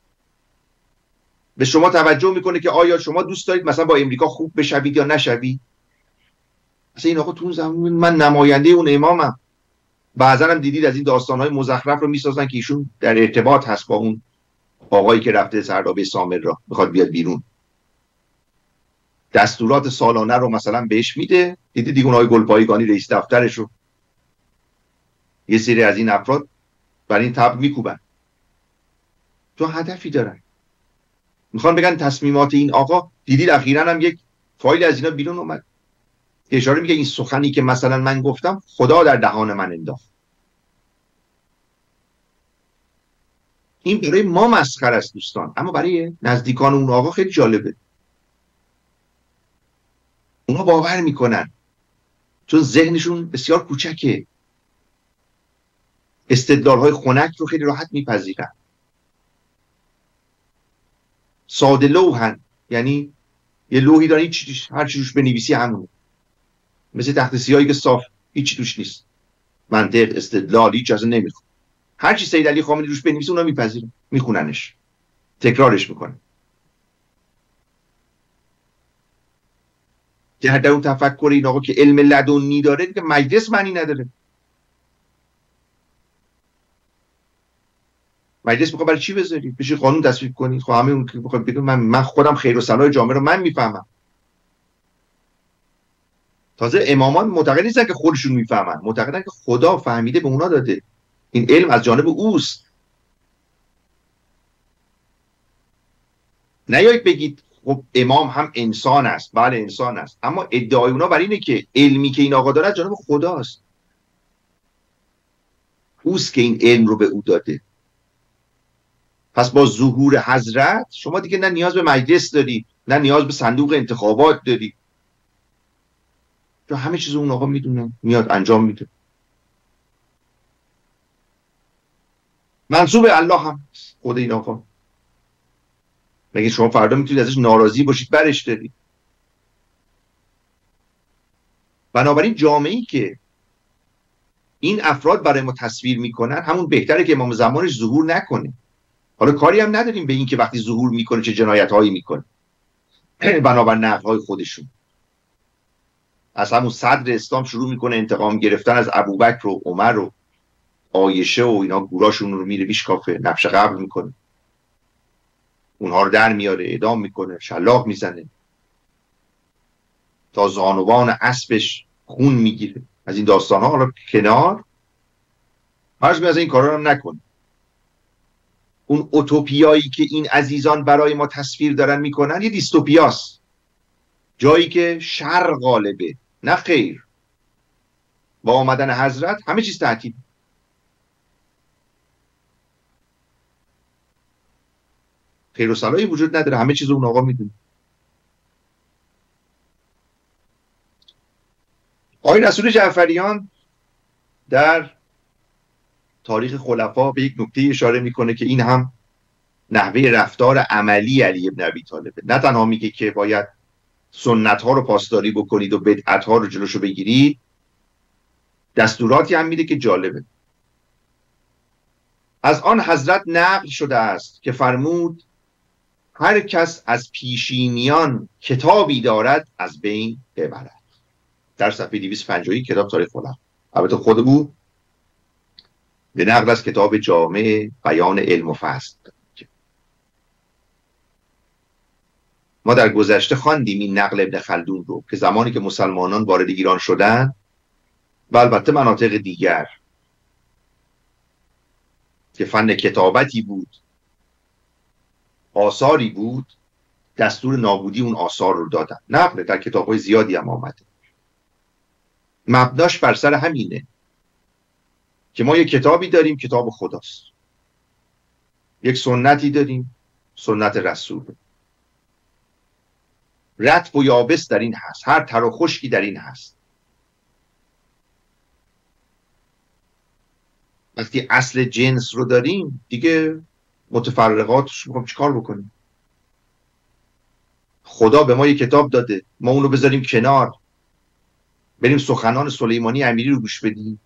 به شما توجه میکنه که آیا شما دوست دارید مثلا با امریکا خوب بشوید یا نشوید. مثلا این آقا تو اون زمان من نماینده اون امامم. بعضا هم دیدید از این داستانهای مزخرف رو میسازن که ایشون در ارتباط هست با اون آقایی که رفته سردابه سامر را میخواد بیاد بیرون، دستورات سالانه رو مثلا بهش میده. دیدید دیگه اونهای گلپایگانی رئیس دفترش رو یه سری از این افراد برای این تبع میکوبن. تو هدفی دارن، میخوان بگن تصمیمات این آقا. دیدید اخیراً هم یک فایل از اینا بیرون اومد که اشاره میگه این سخنی که مثلا من گفتم خدا در دهان من انداخت. این برای ما مسخره است دوستان، اما برای نزدیکان اون آقا خیلی جالبه. اونا باور میکنن چون ذهنشون بسیار کوچکه، استدلال‌های خنک رو خیلی راحت میپذیرن. ساده لوحن، یعنی یه لوحی داره هیچ هر چی روش بنویسی همونه، مثل تخت سیاهی که صاف هیچ توش نیست، منطق استدلال هیچ چیزی نمیخواد. هر چی سید علی خامنه‌ای روش بنویسه اونا میپذیرن، میخوننش، تکرارش میکنن. که در اون تفکر این آقا که علم لدنی داره دیگه مجلس معنی نداره. مجلس میخواد برای چی بذاری؟ بشه قانون تصویب کنید. خب همه اون که میخواد بگه من من خودم خیر و صلاح جامعه رو من میفهمم. تازه امامان معتقد نیستن که خودشون میفهمن، معتقدن که خدا فهمیده به اونا داده، این علم از جانب اوست. نیایید بگید خب امام هم انسان است. بله انسان است، اما ادعای اونا بر اینه که علمی که این آقا داره از جانب خداست، اوست که این علم رو به او داده. پس با ظهور حضرت شما دیگه نه نیاز به مجلس داری، نه نیاز به صندوق انتخابات داری، چون همه چیز اون آقا میدونه، میاد انجام میده. منصوب الله هم خود این آقا. مگه شما فردا میتونید ازش ناراضی باشید برش دارید؟ بنابراین جامعه‌ای که این افراد برای ما تصویر میکنن همون بهتره که امام زمانش ظهور نکنه. حالا کاری هم نداریم به این که وقتی ظهور میکنه چه جنایت‌هایی میکنه بنابر نقل‌های خودشون. از همون صدر اسلام شروع میکنه انتقام گرفتن از ابوبکر و عمر و عایشه و اینا، گوراشون رو میره بیشکافه، نقش قبر میکنه، اونها رو در میاره، اعدام میکنه، شلاق میزنه، تا زانوان اسبش خون میگیره. از این داستان ها حالا کنار، هرچی از این کارا هم نکنه. اون اوتوپیایی که این عزیزان برای ما تصویر دارن میکنن یه دیستوپیاست، جایی که شر غالبه، نه خیر. با آمدن حضرت همه چیز تعطیل. خیر و صلاحی وجود نداره، همه چیز اون آقا میدونه. آقای رسول جعفریان در تاریخ خلفا به یک نکته اشاره میکنه که این هم نحوه رفتار عملی علی ابن ابی طالبه. نه تنها میگه که باید سنت ها رو پاسداری بکنید و بدعت ها رو جلوشو بگیرید، دستوراتی هم میده که جالبه. از آن حضرت نقل شده است که فرمود هر کس از پیشینیان کتابی دارد از بین ببرد. در صفحه دویست و پنجاه کتاب تاریخ خلفا. البته خود او به نقل از کتاب جامع بیان علم و فصل. ما در گذشته خواندیم این نقل ابن خلدون رو که زمانی که مسلمانان وارد ایران شدن و البته مناطق دیگر که فن کتابتی بود، آثاری بود، دستور نابودی اون آثار رو دادن. نقل در کتاب‌های زیادی هم آمده. مبناش بر سر همینه که ما یک کتابی داریم، کتاب خداست، یک سنتی داریم، سنت رسول. رطب و یابس در این هست، هر تر و خشکی در این هست. وقتی اصل جنس رو داریم دیگه متفرقاتش میخوام چیکار بکنیم؟ خدا به ما یک کتاب داده، ما اونو بذاریم کنار بریم سخنان سلیمانی امیری رو گوش بدیم؟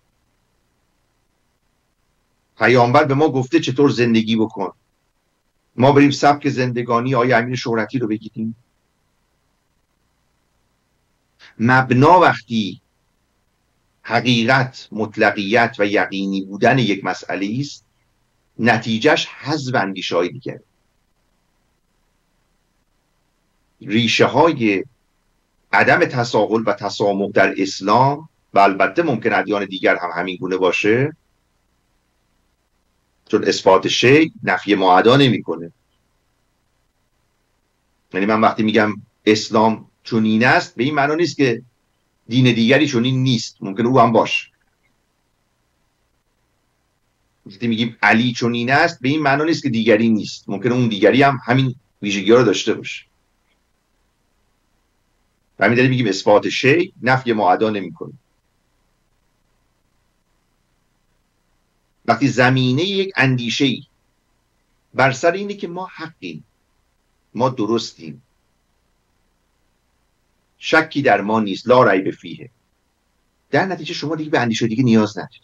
پیامبر به ما گفته چطور زندگی بکن، ما بریم سبک زندگانی آیه امیر شهرتی رو بگیریم؟ مبنا وقتی حقیقت، مطلقیت و یقینی بودن یک مسئله است، نتیجهش حذف اندیشه‌های دیگره. ریشه های عدم تساهل و تسامح در اسلام و البته ممکن ادیان دیگر هم همین گونه باشه، چون اثبات شی نفی معادا نمیکنه. یعنی من وقتی میگم اسلام چنین است به این معنا نیست که دین دیگری چنین نیست، ممکن او هم باشه. وقتی میگیم علی چنین است به این معنا نیست که دیگری نیست، ممکن اون دیگری هم همین ویژگی‌ها رو داشته باشه. و همین دلیل میگیم اثبات شی نفی معادا نمیکنه. وقتی زمینه یک اندیشه‌ای بر سر اینه که ما حقیم، ما درستیم، شکی در ما نیست، لا ریب فیه، در نتیجه شما دیگه به اندیشه دیگه نیاز ندارید.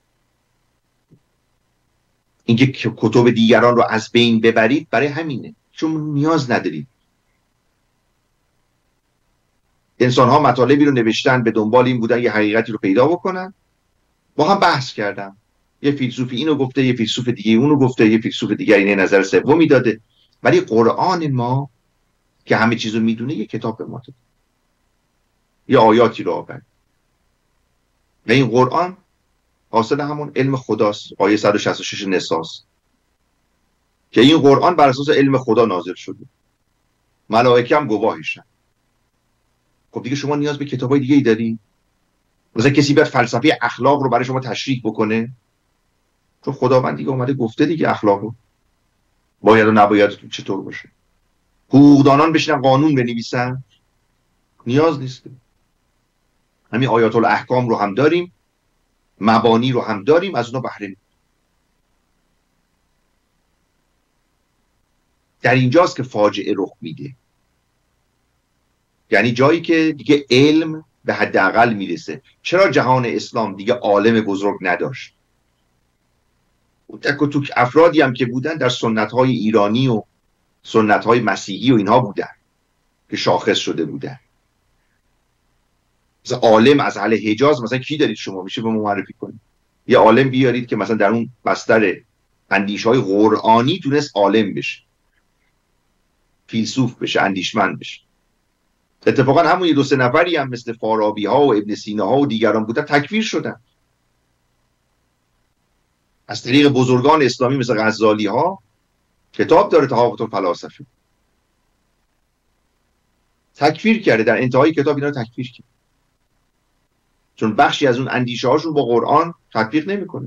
اینکه کتب دیگران رو از بین ببرید برای همینه، چون نیاز ندارید. انسان ها مطالبی رو نوشتن به دنبال این بودن یه حقیقتی رو پیدا بکنن، با هم بحث کردن، یه فیلسوفی اینو گفته، یه فیلسوف دیگه اونو گفته، یه فیلسوف دیگه اینه نظر سومی داده. ولی قرآن ما که همه چیزو میدونه یه کتاب به ما داده، یه آیاتی رو آورد و این قرآن حاصل همون علم خداست. آیه صد و شصت و شش نساست که این قرآن بر اساس علم خدا نازل شده، ملائکه هم گواهشن. خب دیگه شما نیاز به کتابای دیگه ای داری؟ مثلا کسی بیاد فلسفه اخلاق رو برای شما تشریح بکنه؟ چون خداوند دیگه اومده گفته دیگه اخلاقو باید و نباید چطور باشه. حقوقدانان بشینن قانون بنویسن؟ نیاز نیست. همین آیات الاحکام رو هم داریم، مبانی رو هم داریم، از اونا بهره می‌بریم. در اینجاست که فاجعه رخ میده. یعنی جایی که دیگه علم به حداقل میرسه. چرا جهان اسلام دیگه عالم بزرگ نداشت؟ تک و توک افرادی هم که بودن در سنت‌های ایرانی و سنت‌های مسیحی و اینها بودن که شاخص شده بودن. مثلا عالم از اهل حجاز مثلا کی دارید شما میشه به معرفی کنید؟ یه عالم بیارید که مثلا در اون بستر اندیش‌های قرآنی تونست عالم بشه، فیلسوف بشه، اندیشمند بشه. اتفاقا همون یه دو سه نفری هم مثل فارابی ها و ابن سینا ها و دیگران بودن تکفیر شدن از طریق بزرگان اسلامی مثل غزالی ها. کتاب داره تهافت الفلاسفه، تکفیر کرده، در انتهای کتاب اینا رو تکفیر کرده، چون بخشی از اون اندیشه هاشون با قرآن تطبیق نمیکنه.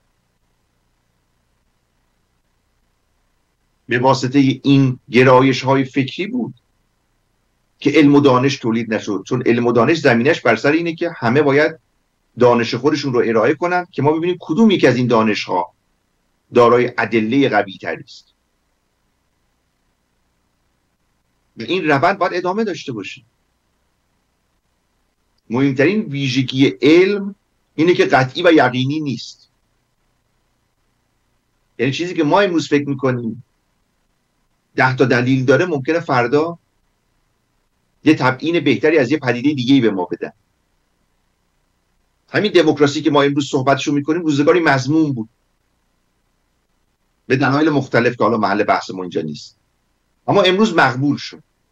به واسطه این گرایش های فکری بود که علم و دانش تولید نشد، چون علم و دانش زمینش بر سر اینه که همه باید دانش خودشون رو ارائه کنن که ما ببینیم کدوم یک از این دانش ها دارای ادله قوی تری است. این روند باید ادامه داشته باشه. مهمترین ویژگی علم اینه که قطعی و یقینی نیست. یعنی چیزی که ما امروز فکر میکنیم ده تا دلیل داره ممکنه فردا یه تبیین بهتری از یه پدیده دیگه‌ای به ما بدن. همین دموکراسی که ما امروز صحبتشو میکنیم روزگاری مذموم بود به دلایل مختلف که حالا محل بحث ما اینجا نیست، اما امروز مقبول شد.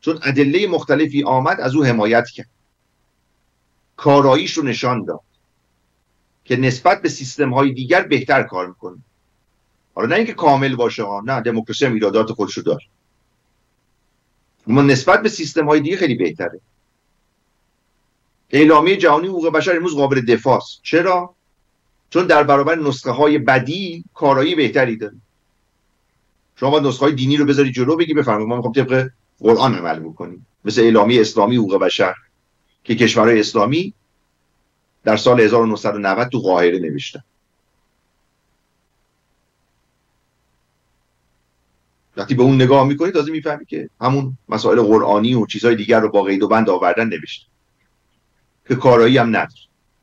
چون ادله مختلفی آمد از او حمایت کرد، کاراییش رو نشان داد که نسبت به سیستم های دیگر بهتر کار میکنه. حالا نه اینکه کامل باشه ها، نه، دموکراسی هم ایرادات خودشو داره، اما نسبت به سیستم های دیگه خیلی بهتره. اعلامیه جهانی حقوق بشر امروز قابل دفاع است. چرا؟ چون در برابر نسخه های بدی کارایی بهتری داره. شما باید نسخه های دینی رو بذاری جلو، بگی بفرمایید ما میخوام طبق قرآن عمل بکنیم، مثل اعلامیه اسلامی حقوق بشر که کشورهای اسلامی در سال هزار و نهصد و نود تو قاهره نوشتن. وقتی به اون نگاه میکنی تازه میفهمی که همون مسائل قرآنی و چیزهای دیگر رو با قید و بند آوردن نوشتن که کارایی هم نداره.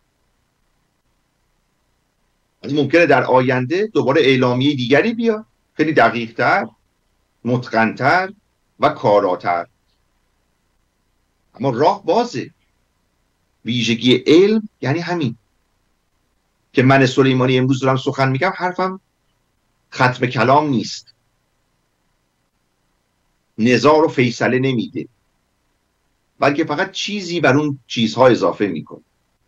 ممکنه در آینده دوباره اعلامیه دیگری بیاد، خیلی دقیق‌تر، متقن‌تر و کاراتر، اما راه بازه. ویژگی علم یعنی همین که من سلیمانی امروز دارم سخن میگم، حرفم ختم کلام نیست، نزاع رو فیصله نمیده، بلکه فقط چیزی بر اون چیزها اضافه میکنه.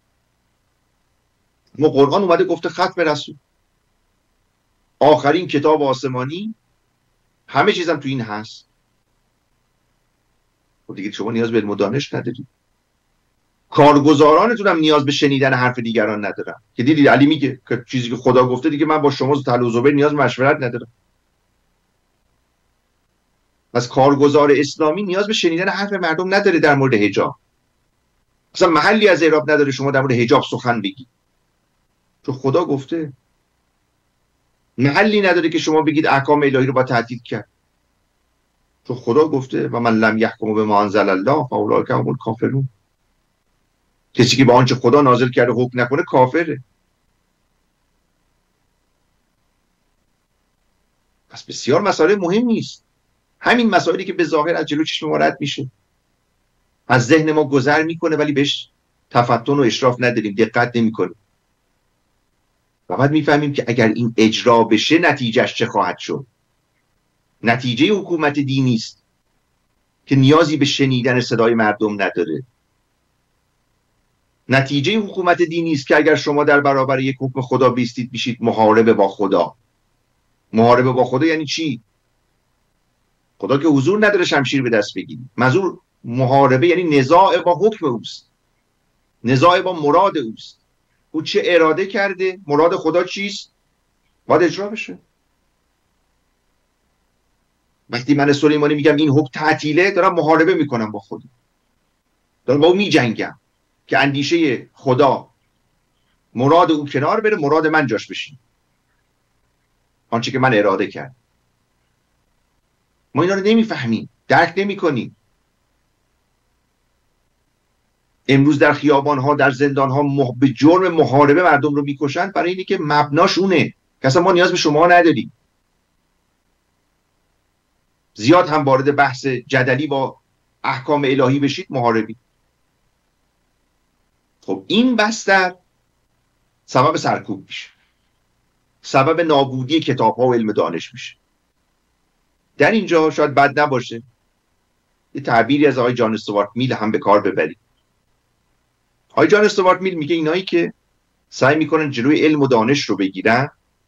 ما قرآن اومده گفته ختم رسول، آخرین کتاب آسمانی، همه چیزم تو این هست. و دیگه شما نیاز به علم و دانش ندارید. کارگزارانتون هم نیاز به شنیدن حرف دیگران ندارن، که دیدید علی میگه که چیزی که خدا گفته دیگه من با شما تل و زبر نیاز به مشورت ندارم. پس کارگزار اسلامی نیاز به شنیدن حرف مردم نداره در مورد حجاب. اصلا محلی از اعراب نداره شما در مورد حجاب سخن بگید، چون خدا گفته. محلی نداره که شما بگید احکام الهی رو با تعطیل کرد، چون خدا گفته و من لم یحکم بما انزل الله فاولئک هم الکافرون. کسی که با آنچه خدا نازل کرده حکم نکنه کافره. پس بسیار مسائل مهمی است. همین مسائلی که به ظاهر از جلو چشم ما رد میشه، از ذهن ما گذر میکنه، ولی بهش تفتن و اشراف نداریم، دقت نمیکنیم. و بعد میفهمیم که اگر این اجرا بشه نتیجهش چه خواهد شد. نتیجه حکومت دینی است که نیازی به شنیدن صدای مردم نداره. نتیجه حکومت دینی است که اگر شما در برابر یک حکم خدا بیستید میشید محاربه با خدا. محاربه با خدا یعنی چی؟ خدا که حضور نداره شمشیر به دست بگیرید. منظور محاربه یعنی نزاع با حکم اوست، نزاع با مراد اوست. او چه اراده کرده، مراد خدا چیست، باید اجرا بشه. وقتی من سلیمانی میگم این حکم تعطیله، دارم محاربه میکنم با خدا، دارم با او میجنگم که اندیشه خدا، مراد او کنار بره، مراد من جاش بشین، آنچه که من اراده کرد. ما اینا رو نمیفهمیم، درک نمیکنیم. امروز در خیابان‌ها، در زندان‌ها مح... به جرم محاربه مردم رو میکشن، برای اینی که مبناش اونه که اصلا ما نیاز به شما نداریم. زیاد هم وارد بحث جدلی با احکام الهی بشید محاربی. خب این بستر سبب سرکوب میشه، سبب نابودی کتاب‌ها و علم دانش میشه. در اینجا شاید بد نباشه یه تعبیری از آقای جان استوارت میل هم به کار ببرید. آقای جان استوارت میل میگه اینایی که سعی میکنن جلوی علم و دانش رو بگیرن،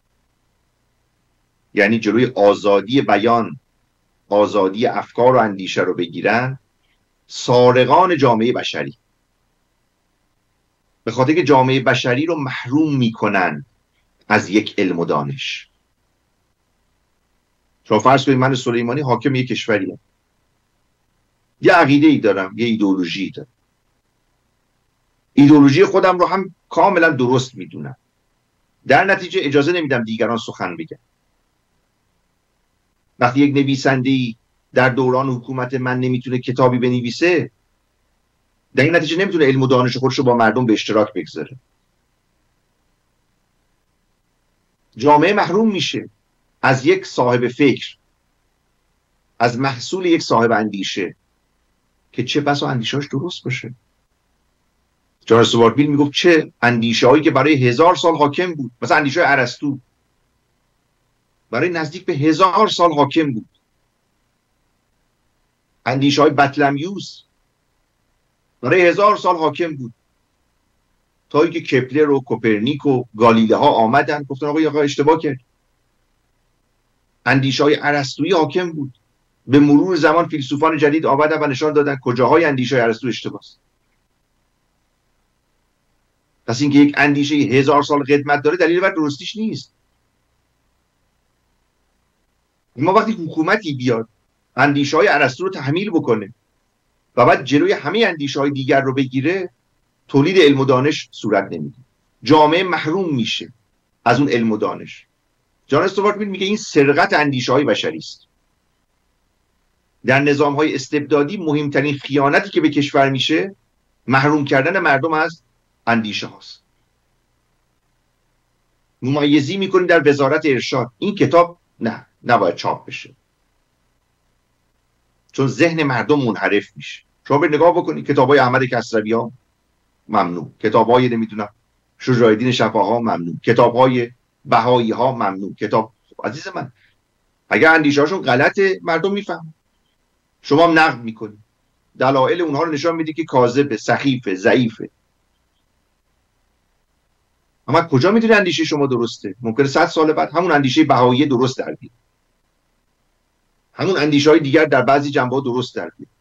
یعنی جلوی آزادی بیان، آزادی افکار و اندیشه رو بگیرن، سارقان جامعه بشری، به خاطر که جامعه بشری رو محروم میکنن از یک علم و دانش. شما فرض کنید من سلیمانی حاکم یک کشوریم، یه عقیده ای دارم، یه ایدئولوژی دارم، ایدئولوژی خودم رو هم کاملا درست میدونم، در نتیجه اجازه نمیدم دیگران سخن بگن. وقتی یک نویسنده‌ای در دوران حکومت من نمیتونه کتابی بنویسه، در این نتیجه نمیتونه علم و دانش خودش رو با مردم به اشتراک بگذاره. جامعه محروم میشه از یک صاحب فکر، از محصول یک صاحب اندیشه که چه بسا اندیشه‌اش درست باشه. جان استوارت میل میگفت چه اندیشه هایی که برای هزار سال حاکم بود، مثلا اندیشه ارسطو برای نزدیک به هزار سال حاکم بود، اندیشه های بطلمیوس داره هزار سال حاکم بود تا اینکه کپلر و کوپرنیک و گالیله ها آمدن گفتن آقا آقا اشتباه کرد. اندیشه های ارسطویی حاکم بود، به مرور زمان فیلسوفان جدید آمدن و نشان دادن کجاهای اندیشه ارسطو اشتباه است. پس اینکه یک اندیشه هزار سال قدمت داره دلیل بر درستیش نیست. ما وقتی حکومتی بیاد اندیشه های ارسطو رو تحمیل بکنه و بعد جلوی همه اندیشه های دیگر رو بگیره، تولید علم و دانش صورت نمیده، جامعه محروم میشه از اون علم و دانش. جان استوارت میل میگه این سرقت اندیشه های بشری است. در نظام های استبدادی مهمترین خیانتی که به کشور میشه محروم کردن مردم از اندیشه هاست. ممیزی میکنیم در وزارت ارشاد این کتاب نه نباید چاپ بشه چون ذهن مردم منحرف میشه. شما به نگاه بکنید کتابای احمد کسرویان ممنوع، کتابای نمیدونم شجاع الدین شفاها ممنوع، کتابهای بهایی ها ممنوع. کتاب عزیز من اگر اندیشه هاشون غلطه مردم میفهمن، شما هم نقد میکنید، دلایل اونها رو نشان میدی که کاذب، سخیفه، ضعیفه. اما کجا میدونی اندیشه شما درسته؟ ممکنه صد سال بعد همون اندیشه بهایی درست در بیاد، همون اندیشه های دیگر در بعضی جنبه ها درست در بیاد.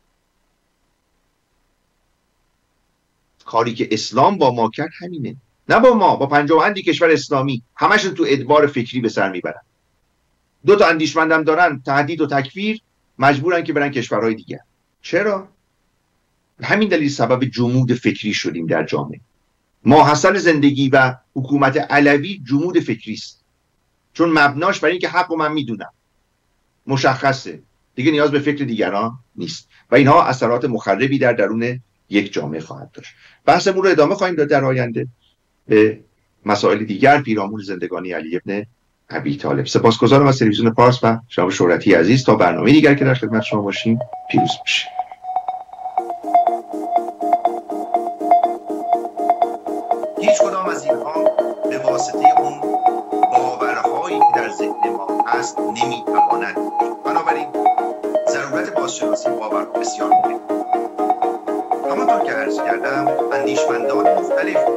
کاری که اسلام با ما کرد همینه، نه با ما، با پنجاه کشور اسلامی همشون تو ادبار فکری به سر میبرن. دو تا اندیشمندم دارن تهدید و تکفیر، مجبورن که برن کشورهای دیگر. چرا؟ همین دلیل سبب جمود فکری شدیم در جامعه. ماحصل زندگی و حکومت علوی جمود فکری است، چون مبناش برای اینکه حق و من میدونم مشخصه، دیگه نیاز به فکر دیگران نیست و اینها اثرات مخربی در درون یک جامعه خواهد داشت. بحثمون رو ادامه خواهیم داد در آینده به مسائل دیگر پیرامون زندگانی علی ابن ابی طالب. سپاسگزارم از تلویزیون پارس و جناب شهرتی عزیز. تا برنامه دیگر که در خدمت شما باشیم پیروز باشیم. هیچ کدام از اینها به واسطه اون باورهایی که در ذهن ما هست نمیتواند. بنابراین ضرورت بازشناسی باور بسیار مهمه. همانطور که عرض کردم اندیشمندان مختلف